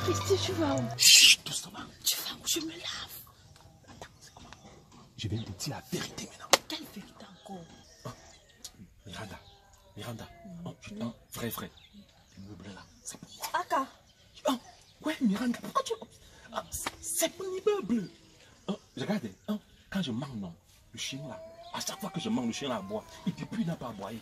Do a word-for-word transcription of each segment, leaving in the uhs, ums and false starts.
Christy, tu vas où? Chut, doucement. Tu vas où? Je me lave. Attends, c'est comment? Je viens de dire la vérité maintenant. Quelle vérité encore? Oh, Miranda, Miranda, oh, je, oh, vrai, vrai. Le meuble là, c'est pour moi. Aka. Oh, ouais, Miranda, pourquoi tu... Oh, c'est mon immeuble. Oh, regarde, oh, quand je mange, non, le chien là, à chaque fois que je mange, le chien là boit. Et puis, il n'a pas à boire.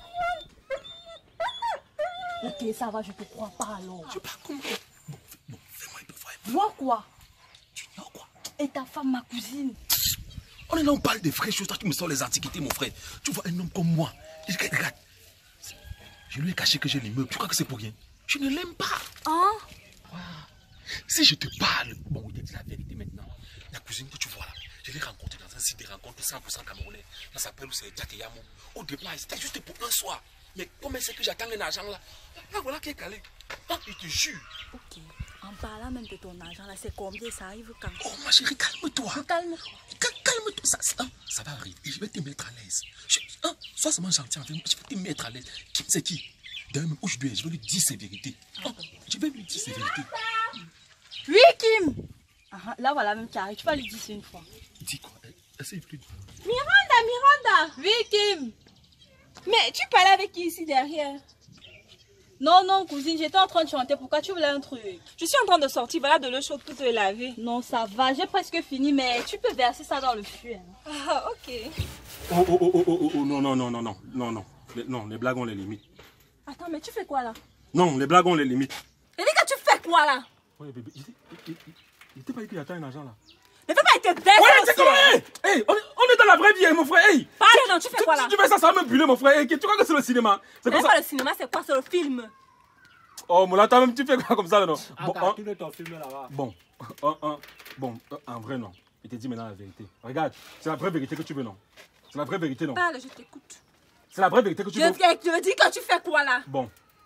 Ok, ça va, je te crois pas alors. Je sais pas comment... Bon, bon fais-moi une peu voir. Moi quoi? Tu ignores quoi? Et ta femme, ma cousine? On est là, on parle des vraies choses. Toi, tu me sors les antiquités, mon frère. Tu vois un homme comme moi. Et regarde, regarde. Je lui ai caché que j'ai l'immeuble. Tu crois que c'est pour rien? Je ne l'aime pas. Hein? Wow. Si je te parle, bon, je te dis la vérité maintenant. La cousine que tu vois là, je l'ai rencontrée dans un site de rencontre cent pour cent camerounais. Ça s'appelle où c'est Jack et Yamo. Au départ, c'était juste pour un soir. Mais comment c'est que j'attends l'argent là? Là, voilà qui est calé. Ah, il te jure. Ok. En parlant même de ton argent là, c'est combien? Ça arrive quand? Oh, ma chérie, calme-toi. Calme. Calme-toi. Ça, ça, ça va arriver. Et je vais te mettre à l'aise. Hein, sois seulement gentil avec moi. Je vais te mettre à l'aise. Qui c'est qui? D'un même où je dois, je vais lui dire ses vérités. Oh, je vais lui dire ses vérités. Oui, Kim. Ah, là, voilà, même qui arrive. Tu vas lui dire ça une fois. Dis quoi? Essaye de lui dire. Miranda, Miranda. Oui, Kim. Mais tu parlais avec qui ici derrière? Non, non, cousine, j'étais en train de chanter. Pourquoi tu voulais un truc? Je suis en train de sortir, voilà de l'eau chaude pour te laver. Non, ça va, j'ai presque fini, mais tu peux verser ça dans le fût. Hein. Ah, ok. Oh, oh, oh, oh, oh, oh, non, non, non, non, non, non, non. Les, non, les blagues ont les limites. Attends, mais tu fais quoi là? Non, les blagues ont les limites. Et que tu fais quoi là? Ouais, bébé, il était pas dit qu'il attend un agent là. Ne fais pas être bête. Ouais, c'est comment? Hey, hey, on, est, on est dans la vraie vie, mon frère. Hey. Parle, non, tu fais tu, quoi là? Tu, tu fais ça, ça va me buller, mon frère. Hey, tu crois que c'est le cinéma? C'est quoi ça? Pas le cinéma, c'est quoi? C'est le film. Oh, mon attends, même tu fais quoi comme ça là, non? Ah, Bon, hein, tu ton film là-bas. Bon, un, un, bon, en vrai, non. Il te dit maintenant la vérité. Regarde, c'est la vraie vérité que tu veux, non? C'est la vraie vérité, non? Parle, je t'écoute. C'est la vraie vérité que tu je, veux? Je me dis que tu fais quoi là? Bon.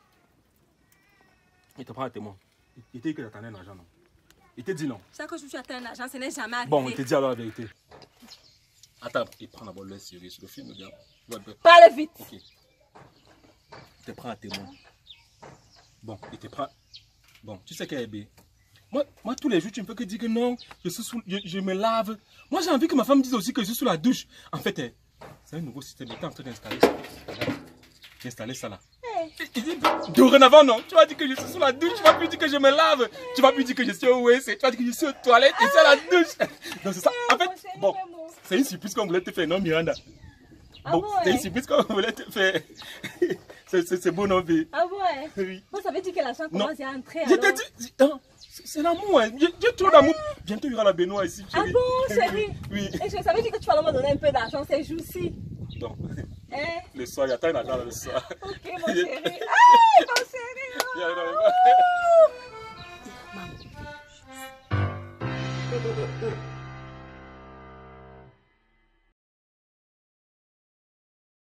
Il te prend à témoin. Il t'a dit que j'attendais un argent, non? Il t'a dit non. C'est que je suis atteint un argent, ce n'est jamais arrivé. Bon, il te dit alors la vérité. Attends, il prend d'abord le sérieux sur le film, regarde. Parle vite. Ok. Il te prend à témoin. Bon, il te prend. Bon, tu sais qu'elle est belle. Moi, moi, tous les jours, tu ne peux que dire que non, je, suis sous, je, je me lave. Moi, j'ai envie que ma femme dise aussi que je suis sous la douche. En fait, eh, c'est un nouveau système. Il est en train d'installer ça. J'ai installé ça là. Hey. Il dit, dorénavant, non. Tu vas dire que je suis sous la douche. Tu vas plus dire que je me lave. Tu vas plus dire que je suis au W C. Tu vas dire que je suis aux toilettes et c'est à la douche. Donc, c'est ça. En fait, bon, c'est une surprise qu'on voulait te faire, non, Miranda? Ah bon, bon, c'est ouais. une surprise qu'on voulait te faire. C'est beau, non, vie. Ah ouais? Oui. Bon, ça veut dire que la chambre commence à entrer. Je t'ai dit, c'est l'amour, hein. J'ai trop d'amour. Bientôt, il y aura la baignoire ici, chérie. Ah bon, chérie? Oui. Et je savais dire que tu vas me donner un peu d'argent ces jours-ci. Donc, hein? Le soir, il y a tant d'argent le soir. Ok, mon chéri. Ah, mon chéri. Oh. Maman.